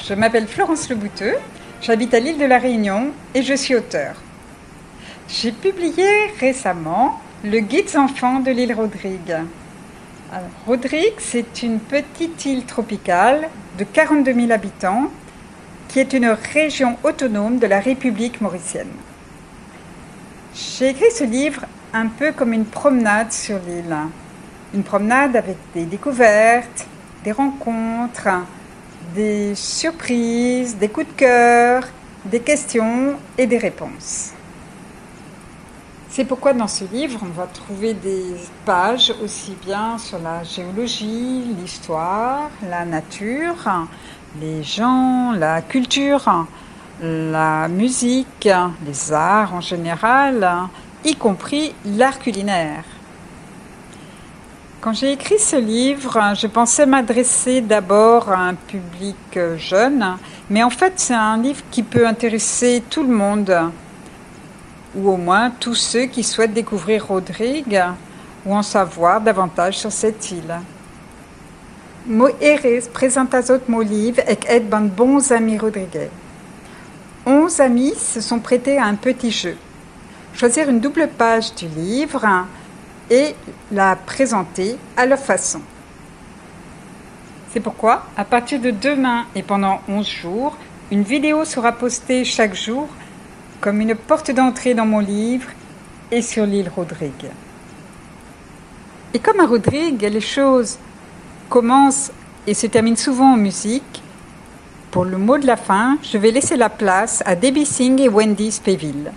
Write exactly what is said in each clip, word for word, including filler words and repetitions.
Je m'appelle Florence Lebouteux, j'habite à l'île de la Réunion et je suis auteure. J'ai publié récemment le Guide enfants de l'île Rodrigue. Alors, Rodrigue, c'est une petite île tropicale de quarante-deux mille habitants qui est une région autonome de la République mauricienne. J'ai écrit ce livre un peu comme une promenade sur l'île. Une promenade avec des découvertes, des rencontres, des surprises, des coups de cœur, des questions et des réponses. C'est pourquoi dans ce livre, on va trouver des pages aussi bien sur la géologie, l'histoire, la nature, les gens, la culture, la musique, les arts en général, y compris l'art culinaire. Quand j'ai écrit ce livre, je pensais m'adresser d'abord à un public jeune, mais en fait c'est un livre qui peut intéresser tout le monde, ou au moins tous ceux qui souhaitent découvrir Rodrigue ou en savoir davantage sur cette île. Mo erez presentasot mo livre ek et ban bons amis rodriguais. Onze amis se sont prêtés à un petit jeu. Choisir une double page du livre et la présenter à leur façon. C'est pourquoi, à partir de demain et pendant onze jours, une vidéo sera postée chaque jour comme une porte d'entrée dans mon livre et sur l'île Rodrigue. Et comme à Rodrigue, les choses commencent et se terminent souvent en musique, pour le mot de la fin, je vais laisser la place à Debbie Singh et Wendy Spéville.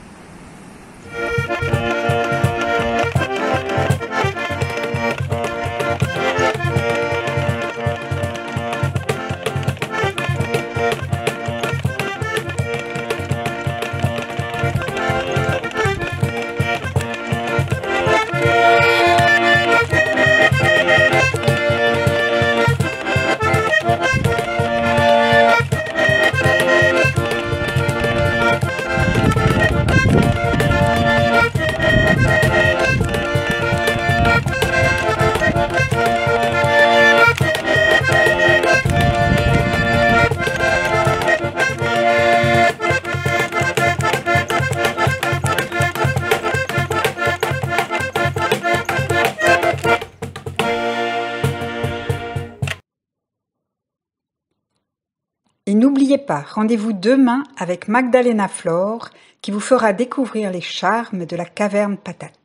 Et n'oubliez pas, rendez-vous demain avec Magdalena Flore qui vous fera découvrir les charmes de la caverne Patate.